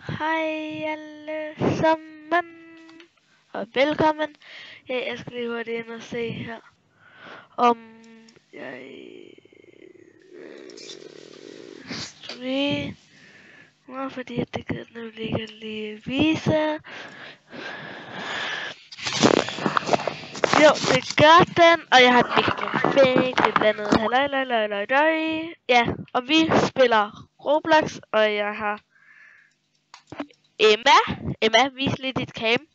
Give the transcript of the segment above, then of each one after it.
Hej alle sammen, og velkommen. Jeg skal lige hurtigt ind og se her, om jeg streamer, fordi det kan nemlig ikke lige vise. Jo, det gør den, og jeg har den ikke perfekt, et eller andet, halløj. Ja, og vi spiller Roblox, og jeg har Emma, vis lige dit cam.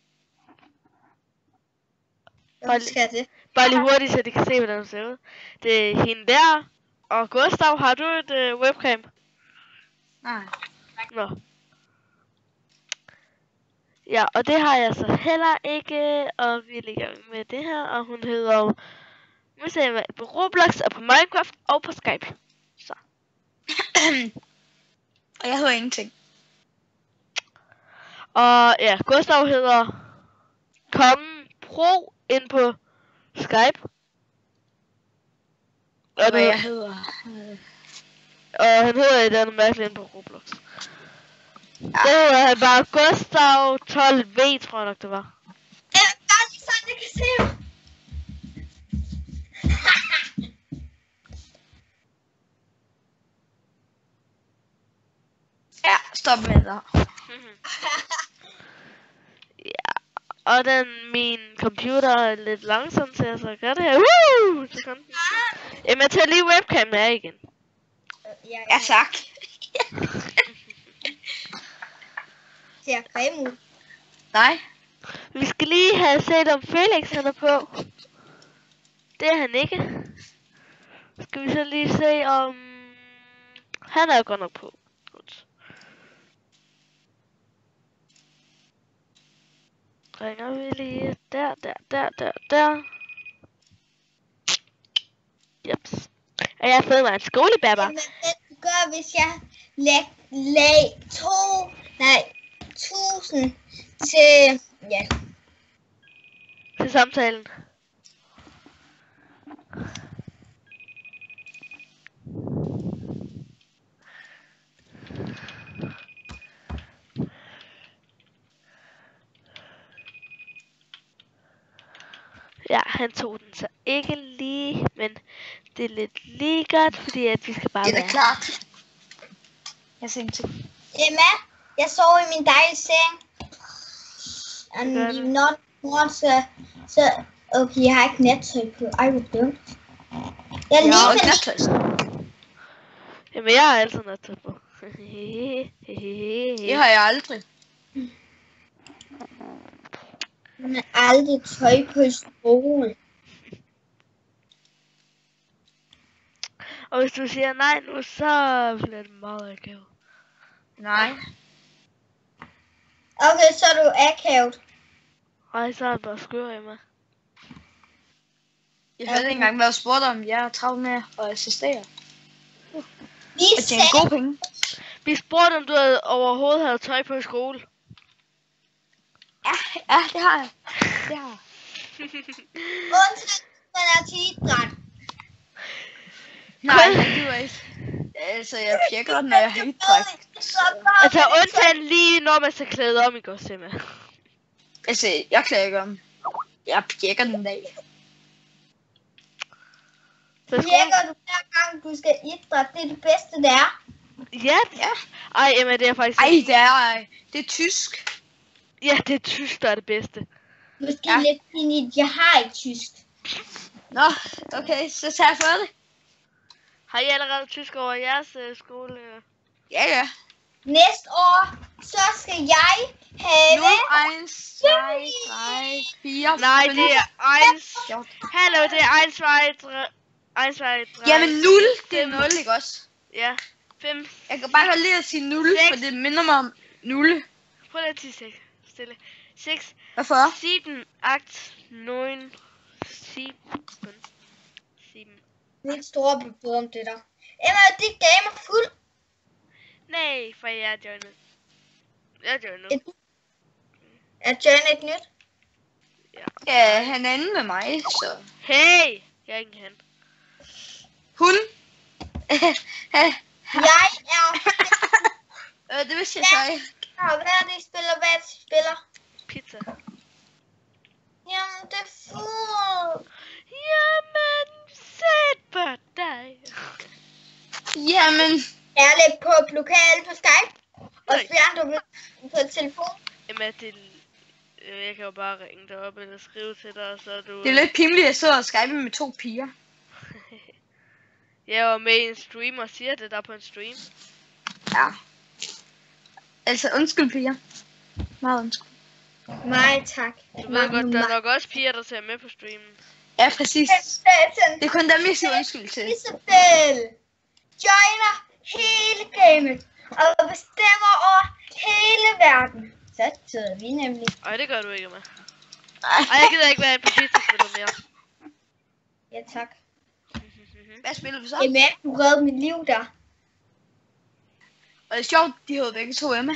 Bare lige hurtigt, så de kan se, hvordan det ser ud. Det er hende der. Og Gustav, har du et webcam? Nej. Nå. Ja, og det har jeg så heller ikke. Og vi er lige i gang med det her. Og hun hedder Emma på Roblox og på Minecraft og på Skype. Så. Og jeg hører ingenting. Og ja, Gustav hedder Kongen Pro ind på Skype. Og hvad jeg hedder. Og han hedder et andet mærkeligt ind på Roblox. Ja. Det hedder han bare Gustav 12V, tror jeg nok det var. Bare lige sådan, jeg kan se. Ja, stop med det. Ja, og min computer er lidt langsom til at så gøre det her. Jamen, tag lige webcam her igen. Ja, tak. Ser grim ud. Nej. Vi skal lige have set, om Felix han er på. Det er han ikke. Skal vi så lige se, om han er godt nok på. Godt. Ringer vi lige der. Jeps. Og jeg har fået mig en skolebabber. Jamen, det gør, hvis jeg lag 1000 til, ja. Til samtalen. Ja, han tog den så ikke lige, men det er lidt lige godt, fordi at vi skal bare være. Det er klart. Jeg ser ingenting. Emma, jeg sover i min dejlige seng. And you not want så okay, jeg har ikke nattøj på. Ej, hvor dumt. Jeg har ikke nattøj. Jamen, jeg har altid nattøj på. Det har jeg aldrig. Man har aldrig tøj på i skole. Og hvis du siger nej nu, så bliver det meget akavet. Nej. Okay, så er du akavet. Nej, så er det bare skør i mig. Jeg havde ikke engang været spurgt om, jeg er travlt med at assistere. Vi og tjene gode penge. Vi spurgte, om du overhovedet havde tøj på i skole. Ja, det har jeg. Det har jeg. Undtagen, man er til idræt. Nej, det gider ikke. Altså, jeg pjekker, når jeg har idræt. Altså, undtagen lige, når man skal klæde om, ikke også, simpelthen. Altså, jeg klæder ikke om. Jeg pjekker den dag. Pjekker du hver gang, du skal idræt? Det er det bedste, det er. Ja. Ej, Emma, det er faktisk... Ej, det er tysk. Ja, det er tysk, der er det bedste. Måske lidt pinligt, jeg har ikke tysk. Nå, okay, så tager jeg for det. Har I allerede tysk over jeres skole? Ja. Næste år, så skal jeg have... 0, 1, 2, 3, 4... Nej, det er 1... Hallo, det er 1, 2, 3... 1, 2, 3... Jamen 0, det er 0, ikke også? Ja. 5... Jeg kan bare godt lide at sige 0, 6, for det minder mig om 0. Prøv lige at sige stille. 6... Hvorfor? 7, 8, 9... 7... 7... Det er et stort bebud om det der. Emma, dit game er fuld. Nej, for jeg er joinet. Jeg er joinet. Er joinet et nyt? Ja, han er inde med mig, så... Hey! Jeg er ikke han. Hun? Jeg er... det vil jeg sige. Hvad er det, I spiller? Hvad er det, I spiller? Pizza. Jamen, det er fuld. Jamen, sæt på dig. Jamen. Ærligt på lokal på Skype. Og Nej. Bjørn, du vil på telefon. Jamen, jeg kan jo bare ringe dig op eller skrive til dig, og så er du... Det er lidt pinligt, at jeg sidder og skyper med 2 piger. Jeg var med i en stream og siger det der på en stream. Ja. Altså, undskyld piger. Meget undskyld. Nej, tak. Du ved godt, der er nok også piger, der ser med på streamen. Ja, præcis. Det er kun dem, jeg siger undskyld til. Isabel joiner hele gamet og bestemmer over hele verden. Så sidder vi nemlig. Ej, det gør du ikke med. Ej. Ej, jeg gider ikke være på pizza-spillet mere. Ja, tak. Hvad spiller vi så? Emma, du reddede mit liv der. Og det er sjovt, de havde begge 2 Emma.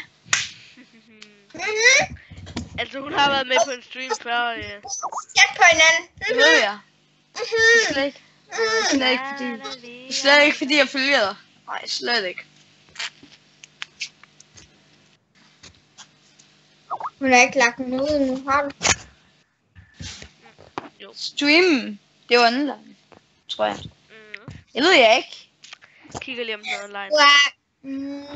Altså, hun har været med på en stream før. Sæt på hinanden. Det ved jeg. Det er slet ikke. Det er slet ikke fordi jeg følger dig. Nej, slet ikke. Hun har ikke lagt den ud nu, har du? Jo. Streamen, det var online, tror jeg. Jeg ved jeg ikke. Kigger lige om den er online. Wow.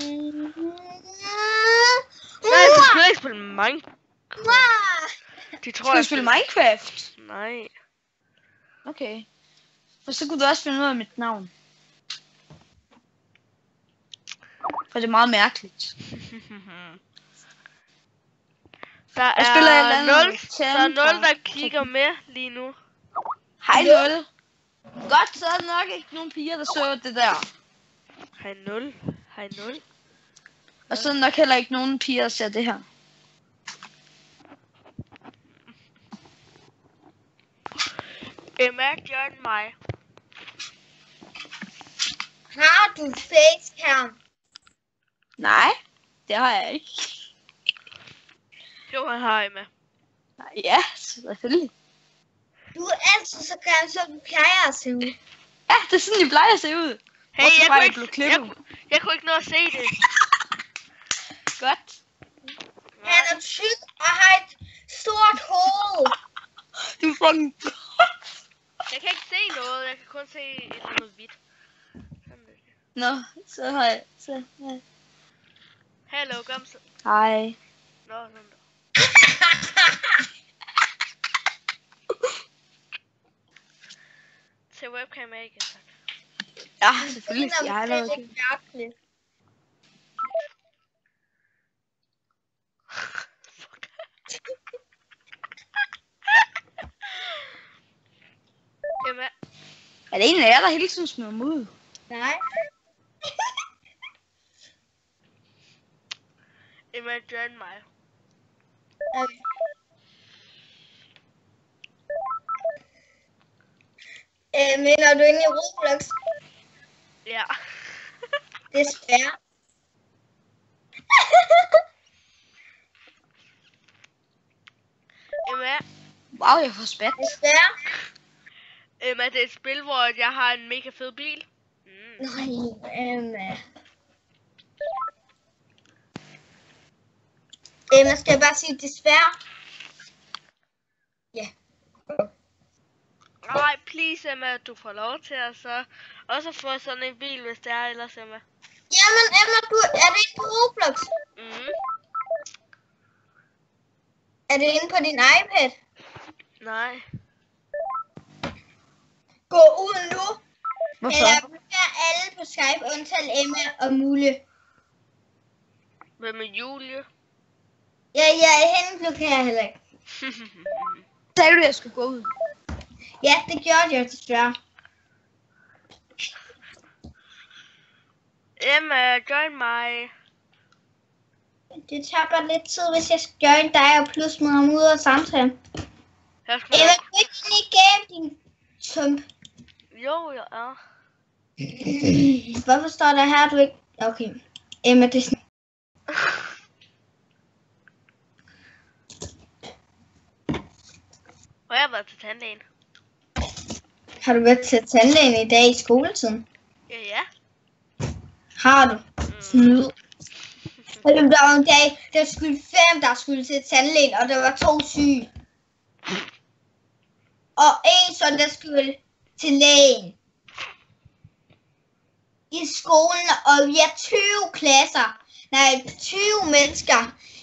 Nej, du skal ikke spille Minecraft. De tror, Skal du spille Minecraft? Nej. Okay. Og så kunne du også finde ud af mit navn. For det er meget mærkeligt. Der Jeg spiller et eller er andet 0, der er 0, der kigger med lige nu. Hej 0. Godt, så er der nok ikke nogen piger, der så det der. Hej 0. Hej 0. Og så er der nok heller ikke nogen piger, der ser det her. Emma, join mig. Har du facecam? Nej, det har jeg ikke. Jo, han har Emma. Nej, ja, selvfølgelig. Du er altid så grim, som du plejer at se ud. Ja, det er sådan, I plejer at se ud. Hey, Bortset fra, jeg at blev klippet. kunne ikke nå at se det. Godt. Han er tyk og har et stort hoved. Du er fucking... Jeg kan ikke se noget, jeg kan kun se et eller andet hvidt. Nå, så har jeg... Så, ja. Hallo, kom så. Hej. Nå, sådan der. Til webcam er ikke tak. Ja, selvfølgelig. Jeg har lavet det. Mærkeligt. Emma, Er det en af jer, der hele tiden smider mig ud? Nej. Emma, join mig. Okay. Mener du inde i Roblox? Ja. Desværre. Emma, Wow, jeg får spat. Desværre. Emma, det er et spil, hvor jeg har en mega fed bil. Nej, Emma, skal jeg bare sige desværre? Ja. Nej, please Emma, du får lov til at så også få sådan en bil, hvis det er ellers Emma. Jamen Emma, er det inde på Roblox? Er det inde på din iPad? Nej. Gå ud nu. Hvorfor? Eller bliver alle på Skype, undtagen Emma og Mulle. Hvad med Julie? Ja, hende blokerer jeg heller ikke. Sagde du, at jeg skulle gå ud? Ja, det gjorde jeg desværre. Emma, join mig. Det tager bare lidt tid, hvis jeg skal join dig og plus smide ham ud af samtalen. Jeg skal Emma, du ikke ind i game, din tump. Jo, jeg er. Hvorfor står der her, du ikke... Okay. Emma, det er sådan... Hvor har jeg været til tandlægen? Har du været til tandlægen i dag i skoletiden? Ja. Har du? Snyd. Der var en dag, der skulle 5, der skulle til tandlægen, og der var 2 syge. Og en sådan, der skulle til lægen. I skolen, og vi er 20 klasser. Nej, 20 mennesker